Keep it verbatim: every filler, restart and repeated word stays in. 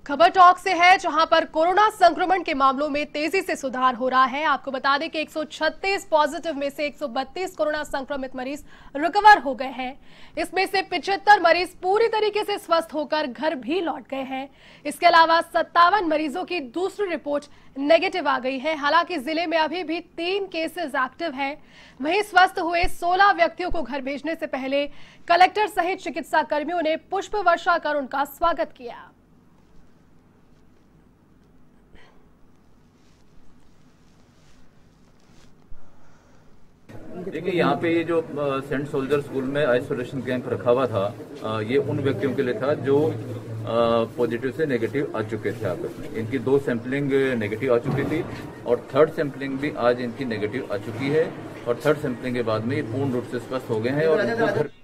खबर टॉक से है, जहां पर कोरोना संक्रमण के मामलों में तेजी से सुधार हो रहा है। आपको बता दें कि एक सौ छत्तीस पॉजिटिव में से एक सौ बत्तीस कोरोना संक्रमित मरीज रिकवर हो गए हैं। इसमें से पचहत्तर मरीज पूरी तरीके से स्वस्थ होकर घर भी लौट गए हैं। इसके अलावा सत्तावन मरीजों की दूसरी रिपोर्ट नेगेटिव आ गई है। हालांकि जिले में अभी भी तीन केसेस एक्टिव हैं। वहीं स्वस्थ हुए सोलह व्यक्तियों को घर भेजने से पहले कलेक्टर सहित चिकित्सा कर्मियों ने पुष्प वर्षा कर उनका स्वागत किया। देखिए, यहाँ पे ये जो सेंट सोल्जर स्कूल में आइसोलेशन कैंप रखा हुआ था, ये उन व्यक्तियों के लिए था जो पॉजिटिव से नेगेटिव आ चुके थे आपस में। इनकी दो सैंपलिंग नेगेटिव आ चुकी थी और थर्ड सैंपलिंग भी आज इनकी नेगेटिव आ चुकी है और थर्ड सैंपलिंग के बाद में ये पूर्ण रूप से स्वस्थ हो गए हैं और इनको घर